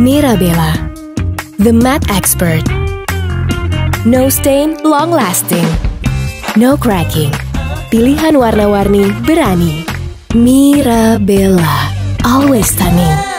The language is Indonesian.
Mirabella, the matte expert. No stain, long lasting. No cracking. Pilihan warna-warni berani. Mirabella, always stunning.